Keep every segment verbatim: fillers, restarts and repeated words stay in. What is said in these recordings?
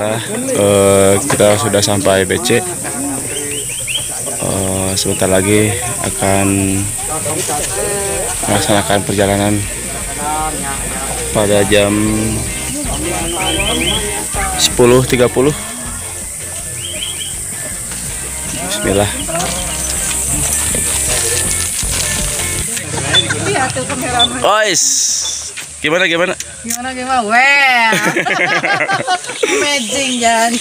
Alhamdulillah uh, kita sudah sampai B C. Uh, sebentar lagi akan melaksanakan perjalanan pada jam sepuluh tiga puluh. Bismillah. Ois, gimana gimana? Gimana gimana? Well, amazing Jan.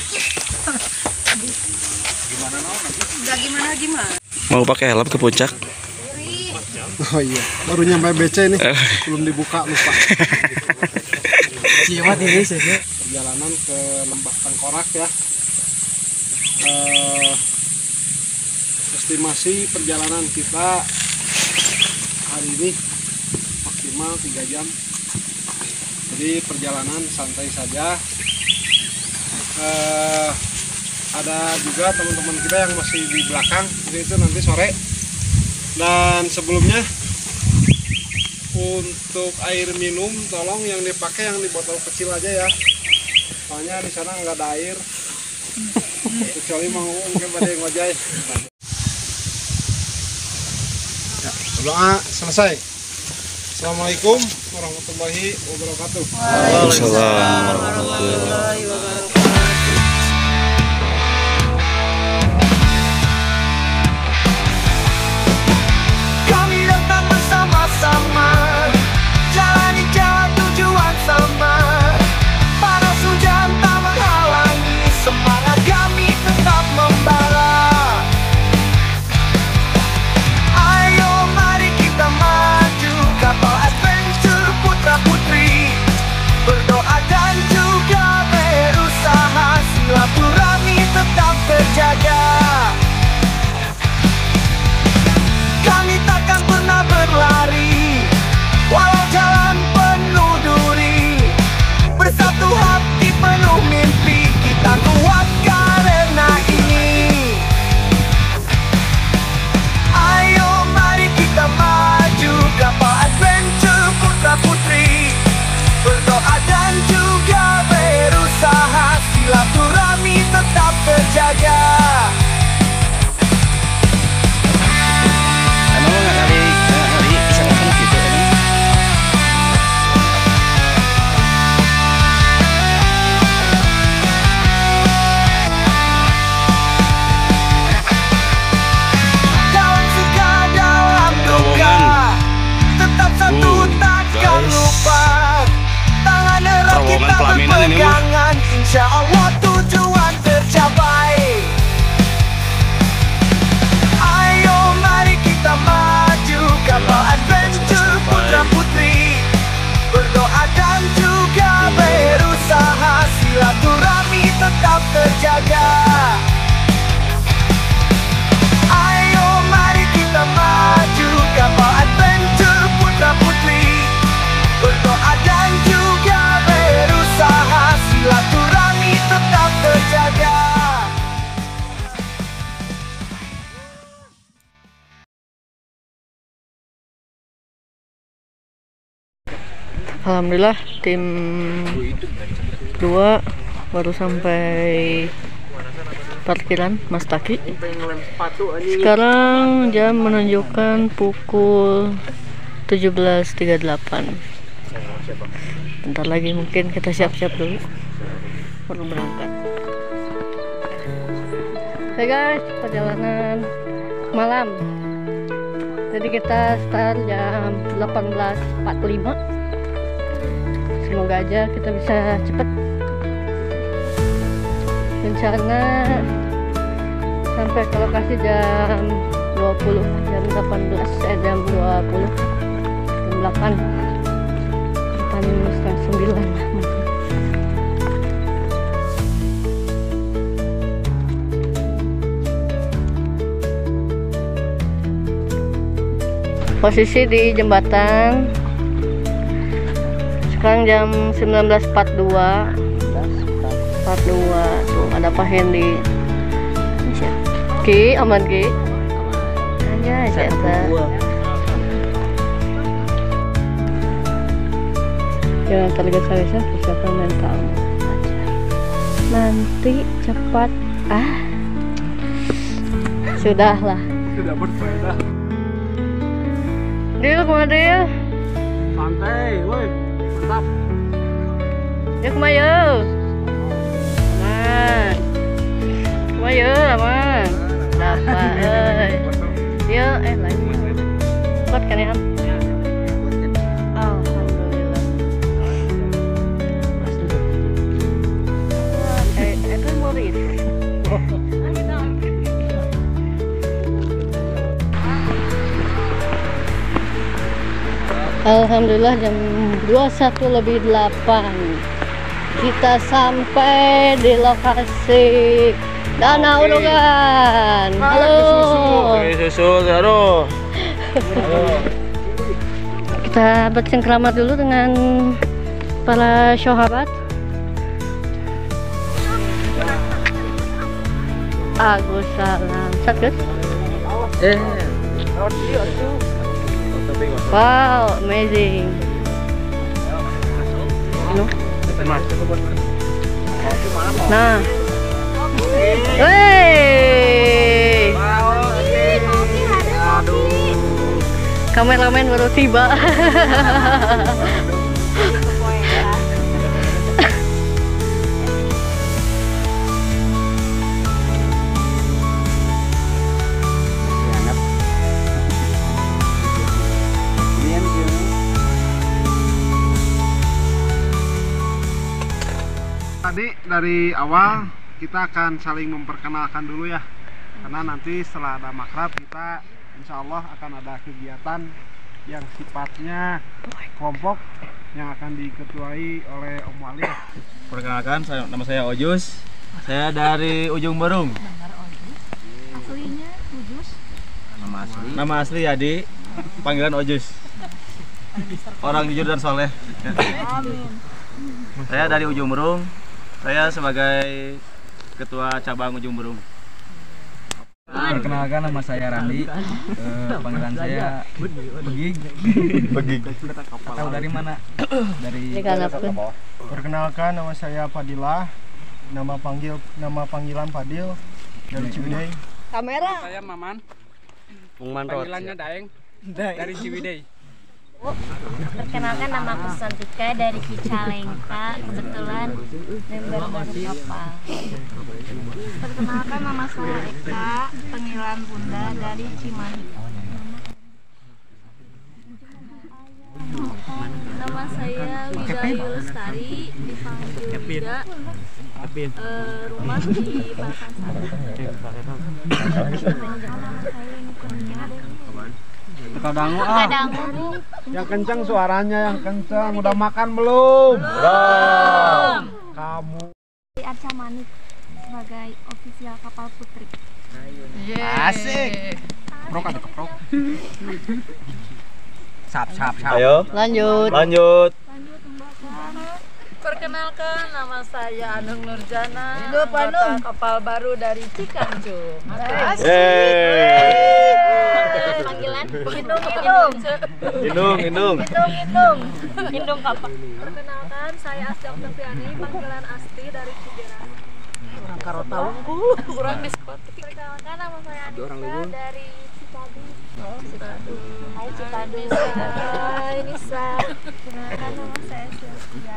Udah gimana gimana? Mau pakai helm ke puncak? Oh iya, baru nyampe B C nih, belum dibuka lupa. Siapa ini sih? Perjalanan ke Lembah Tengkorak ya. Uh, estimasi perjalanan kita hari ini maksimal tiga jam. Jadi perjalanan santai saja. Uh, ada juga teman-teman kita yang masih di belakang, jadi itu nanti sore. Dan sebelumnya untuk air minum tolong yang dipakai yang di botol kecil aja ya, soalnya di sana nggak ada air kecuali mau mungkin pada yang ngojay. Ya, doa selesai. Assalamualaikum warahmatullahi wabarakatuh. Waalaikumsalam warahmatullahi wabarakatuh. Sama jalani jalan tujuan sama, panas hujan tak menghalangi semangat kami tetap membara. Ayo mari kita maju kapal adventure putra putri, berdoa dan juga berusaha, silaturahmi tetap terjaga. Kami takkan pernah berlari walau jalan penuh duri, bersatu hati penuh mimpi, kita kuat karena ini. Ayo mari kita maju kapal adventure putra putri, berdoa dan juga berusaha, silaturahmi tetap terjaga. Berpegangan, insya Allah tujuan tercapai. Ayo mari kita maju kapal adventure putra putri, berdoa dan juga berusaha, silaturahmi tetap terjaga. Ayo mari kita maju kapal adventure putra putri, berdoa dan juga berusaha, silaturahmi tetap terjaga. Alhamdulillah tim dua baru sampai parkiran Mas Taki. Sekarang jam menunjukkan pukul tujuh belas tiga puluh delapan. Bentar lagi mungkin kita siap-siap dulu baru berangkat. Hai guys, perjalanan malam. Jadi kita start jam delapan belas empat puluh lima. Semoga aja kita bisa cepet. Rencana sampai ke lokasi jam dua puluh, jam delapan belas, eh jam dua puluh, jam delapan, delapan setengah sembilan. Posisi di jembatan sekarang jam sembilan belas empat puluh dua. empat puluh dua tuh ada Pak Hendy. Ki, aman Ki. Aja saya. Jangan terlihat saya persiapan mental. nanti cepat ah sudahlah. Tidak berfaedah. Dil kemana Dil? Santai, woi. Mantap. Ya kemana? Aman. Kemana aman. Dapat euy. Dia eh lain. Kuat kan ya? Alhamdulillah. Eh, itu murid. Alhamdulillah jam dua puluh satu lebih delapan kita sampai di lokasi Danau Urugan. Halo. Oke, susu, aduh. Kita bercengkrama dulu dengan para sahabat. Agus salam. Sakit? Eh. Wow, amazing. Nah. Wey. Kameramen baru tiba. Tadi dari awal kita akan saling memperkenalkan dulu ya, karena nanti setelah ada makrab kita insya Allah akan ada kegiatan yang sifatnya kelompok yang akan diketuai oleh Om Wali. Perkenalkan, saya, nama saya Ojus. Saya dari Ujung Berung. Aslinya Ujus. Nama asli? Nama asli Adi. Panggilan Ojus. Orang jujur dan soleh. Amin. Saya dari Ujung Berung. Saya sebagai ketua cabang Ujung Berung. Perkenalkan, nama saya Randi. Eh, panggilan saya Begig. Begig. Tahu dari mana? Dari Perkenalkan, nama saya Fadilah. Nama panggil nama panggilan Fadil dari Ciwidey. Kamera. Saya Maman. Panggilannya Daeng dari Ciwidey. Perkenalkan, nama aku Santika dari Cicalengka. Kebetulan member baru kapal. Perkenalkan, nama saya Eka, panggilan Bunda dari Cimahi. Nama saya Widya Lestari, dipanggil juga uh, rumah di Balkan Kadangu ah. Yang kencang suaranya, yang kencang. Udah makan belum? Belum. Kamu Arca Manik sebagai ofisial kapal putri. asik. Prok ada keprok. sap sap sap. Ayo. Lanjut. Lanjut. Perkenalkan, nama saya Anung Nurjana, anggota kapal baru dari Cikanjur. Yeay. Panggilan Indung, Indung, Indung, Indung. Indung, Indung, Indung kapal. Perkenalkan, saya Asti Oktaviani, panggilan Asti dari Cijerah. Kurang karo tahunku, kurang diskotik. Perkenalkan, nama saya Anissa dari Cipadi. Oh, Cipadu. Hai Cipadi. Hai Nisa. Perkenalkan, nama saya Sylvia.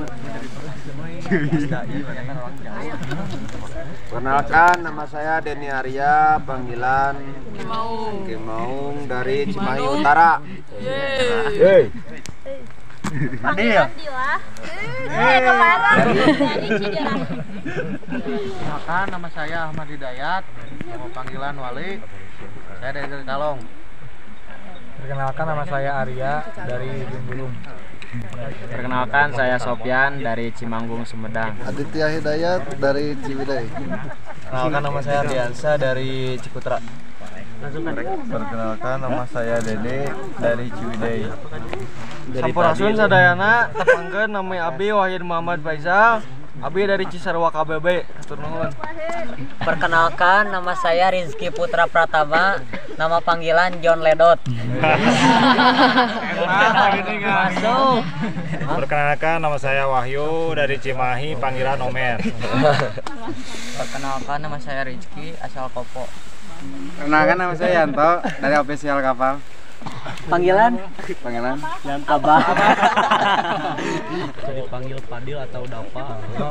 Perkenalkan, nama saya Denny Arya, panggilan Kimaung dari Cimahi Utara. Yeay. Panggilan Dila. Eh, kemarin dari Cijerah. Perkenalkan, nama saya Ahmad Hidayat. Nama panggilan Wali. Saya dari Kalong. Perkenalkan, nama saya Arya dari Ujung Berung. Perkenalkan, saya Sopyan dari Cimanggung, Sumedang. Aditya Hidayat dari Ciwidey. Perkenalkan, nama saya Ardiansa dari Cikutra. Perkenalkan, nama saya Dede dari Ciwidey. Sampurasun sadayana, tepangkeun nama Abi Wahid Muhammad Faisal. Abi dari Cisarua K B B. Hatur nuhun. Perkenalkan, nama saya Rizky Putra Pratama Nama panggilan John Ledot. Masuk. Perkenalkan, nama saya Wahyu dari Cimahi, panggilan Omer. Perkenalkan, nama saya Rizky, asal Kopo. Perkenalkan, nama saya Yanto dari official kapal. Panggilan? Panggilan Yanto Abah. Dipanggil Padil atau Dapa.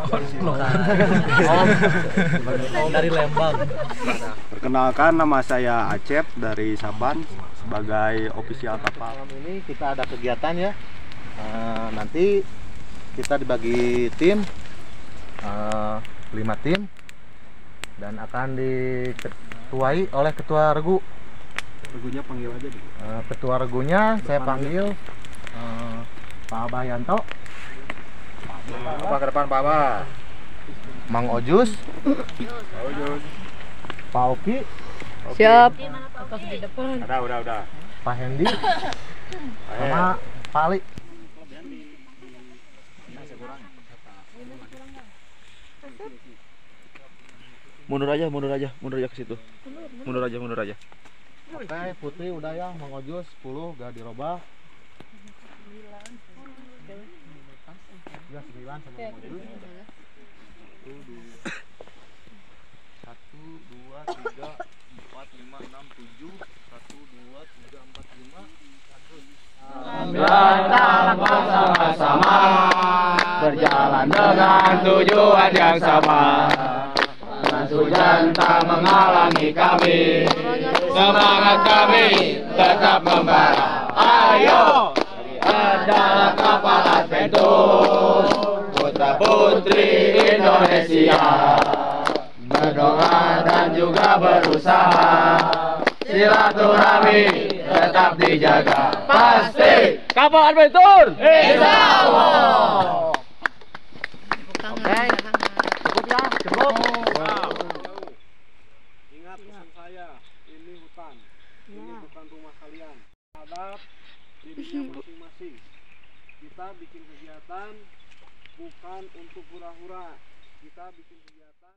Oh, dari Lembang. Perkenalkan, nama saya Acep dari Saban sebagai official kapal. Malam ini kita ada kegiatan ya. Uh, nanti kita dibagi tim uh, lima tim dan akan diketuai oleh ketua regu. Regunya panggil aja deh. Uh, ketua regunya saya panggil uh, Pak Abah Yanto. Pak ke depan Pak Abah. Mang Ojus. Ojus. Pak Oki. Siap. Udah, udah, udah. Pak Hendi. Sama Pak Ali. Mundur aja, mundur aja, mundur aja ke situ. Mundur aja, mundur aja. Oke, Putri udah ya, Mang Ojus sepuluh gak dirubah. Ya, sembilan sama Mang Ojus. satu, dua, tiga, empat, lima, enam, tujuh. satu, dua, tiga, empat, lima. Datang bersama-sama, berjalan dengan tujuan yang sama. Hujan tak menghalangi kami, semangat kami tetap membara. Ayo, adalah kapal Adventure, putra putri Indonesia, berdoa dan juga berusaha, silaturahmi tetap dijaga. Pasti kapal Adventure, insya Allah. Oke, cukup ya, cukup. Ingat pesan saya, ini hutan, ini bukan rumah kalian. Hadap dirinya masing-masing. Kita bikin kegiatan bukan untuk hura-hura. Kita bikin kegiatan.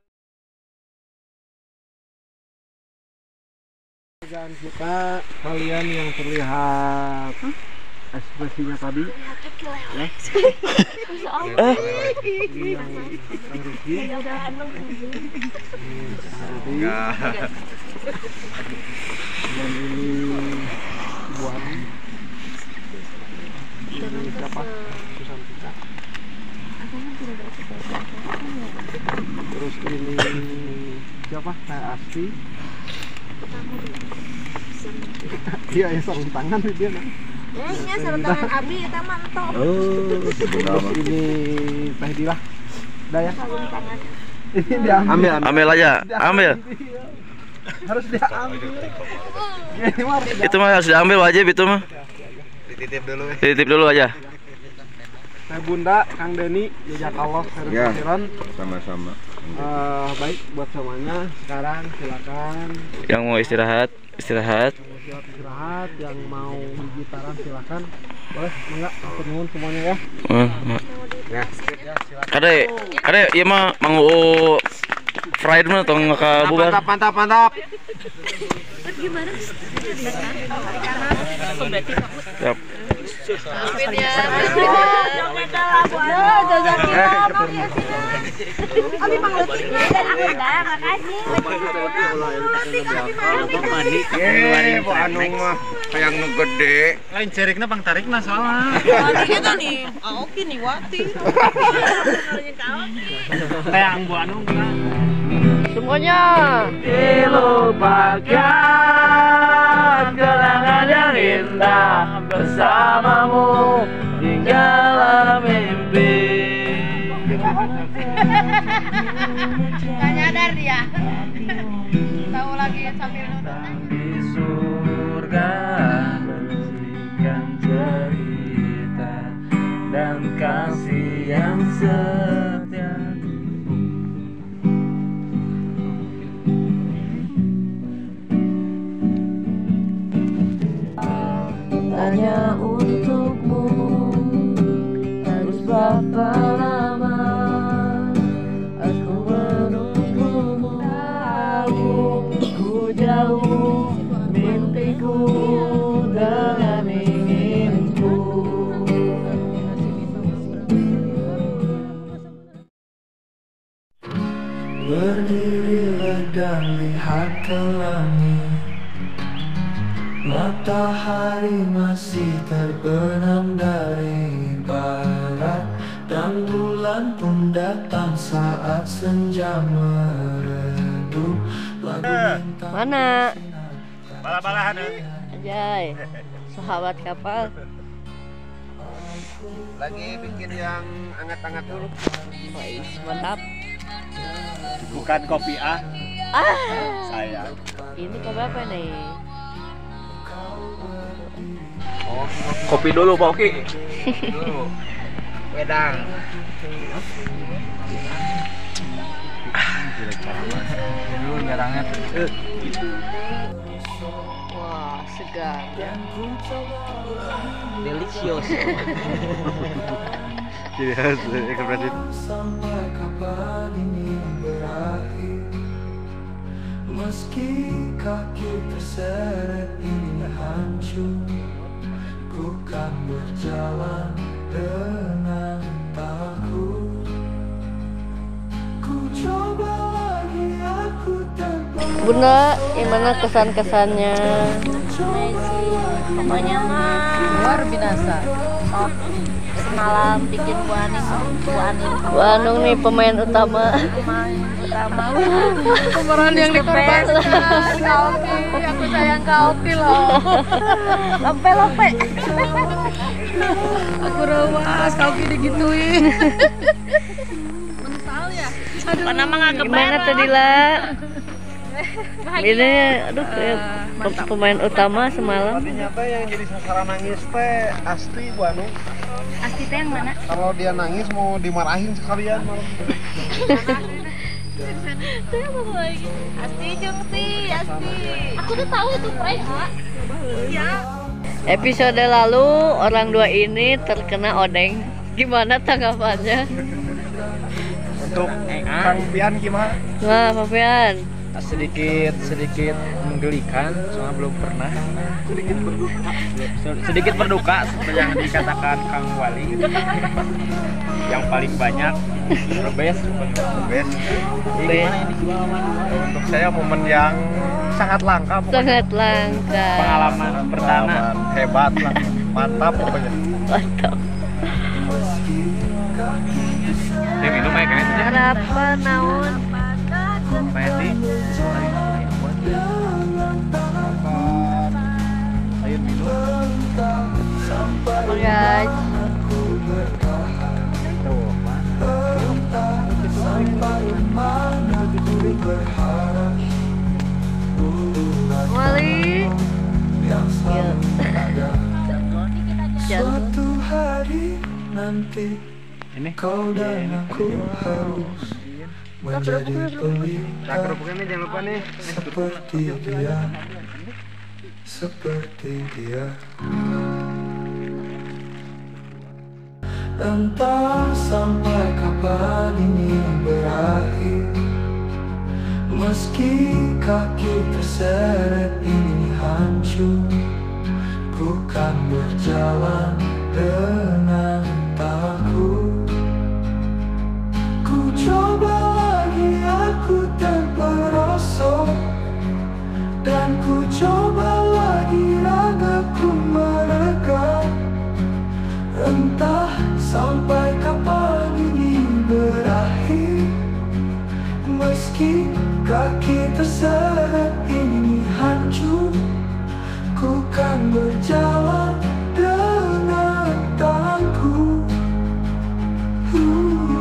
Dan kita kalian yang terlihat ekspresinya tadi, ya. Eh, dan ini buat ini siapa? Susan Tika. Terus ini siapa? Saya Asti. Iya, ya sarung tangan nih dia. Ya, sarung tangan Abi eta mantap. Oh, terus ini Teh Dilah. Udah ya. Sarung tangan. Ini diambil. Ambil, ambil aja, ambil. Harus diambil. Ini mah Itu mah harus diambil wajib itu mah. Dititip dulu. Titip dulu aja. Teh Bunda, Kang Deni, jazakallah khairan kasiran. Sama-sama. Uh, baik buat semuanya. Sekarang silakan. Yang mau istirahat, istirahat. Siap istirahat, yang mau gitaran silakan. Boleh, enggak? Aku nuhun semuanya ya. Uh, Ya. Kade, kade, iya mah manggu fried mah tong ka bubar. Mantap, mantap, mantap. Gimana? Siap. Amin ya. Abi pangluti dan aku dah, makasih. Eh, bu anu mah kayak nu gede. Lain cerikna Bang Tarikna soalnya. Tadi kita nih, ah oke nih Wati. Kayak Bu Anu kan. Semuanya. Dilupakan kenangan yang indah bersamamu hingga mimpi. Gak nyadar dia. Tahu lagi sambil nonton. Di surga bersihkan cerita dan kasih yang setia. Hanya untukmu harus berapa lama aku menunggumu. Tahu ku jauh Berdirilah dan lihat ke langit, matahari masih terbenam dari barat, dan bulan pun datang saat senja meredup. Mana? Bala-balahan. Anjay, sahabat kapal. Lagi bikin yang anget-anget dulu. Wais, mantap. Bukan kopi ah. Ah, Sayang. ini kopi apa nih? Oh, kopi dulu Pak Oki. Dulu. Wedang. Dulu biar hangat. Wah, segar. Delicious. Jadi harus ekspresi. Sampai kapan ini berakhir, meski kaki terseret ini hancur, ku kan berjalan dengan takut. Ku coba lagi, aku terbang. Bunda, gimana kesan-kesannya? Pokoknya mah luar biasa. Oh, semalam bikin Bu Aning, Bu Aning. Bu Anung nih pemain utama. Pemain utama. Pemeran yang dikorbankan. Kauki, aku sayang Kauki loh. Lope-lope. Aku rewas, Kauki digituin. Mental ya. Aduh, Mana mah nggak gimana tadi lah? Ini aduh kayak pemain utama semalam. Tapi nyata yang jadi sasaran nangis teh Asti Bu Anu. Asti teh yang mana? Kalau dia nangis mau dimarahin sekalian malam. Saya mau lagi. Asti jeung si Asti. Aku tuh tahu itu prank, Kak. Iya. Episode lalu orang dua ini terkena odeng. Gimana tanggapannya? Untuk Kang Pian gimana? Wah, Pak Pian. Sedikit sedikit menggelikan, soalnya belum pernah. Sedikit berduka. Sedikit berduka seperti yang dikatakan Kang Wali. Yang paling banyak berbes, berbes. Untuk saya momen yang sangat langka. Sangat langka. Pengalaman perdana. Hebat lah, mantap pokoknya. Mantap. Ini minum aja kan? Harapan naon? Pasti. Ayo minum. Guys. Wali. Suatu hari nanti ini kau dan aku harus menjadi pelita jangan lupa nih. seperti dia, seperti dia. Entah sampai kapan ini berakhir, meski kaki terseret ini hancur, ku kan berjalan dengan takut. Ku coba lagi, aku terperosok, dan ku coba lagi, ragaku mereka. Entah sampai kapan ini berakhir, meski kaki terseret ini hancur, ku kan berjalan dengan tangguh. uh.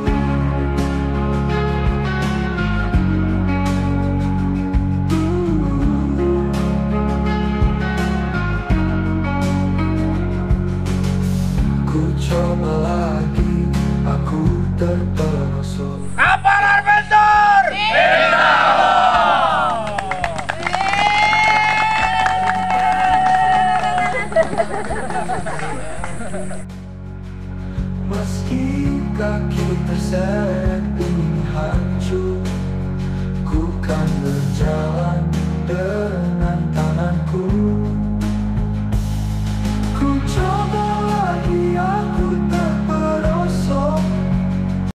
Ku coba lagi, aku terperosok. Kapal Adventure! Meski kaki terseret ini hancur,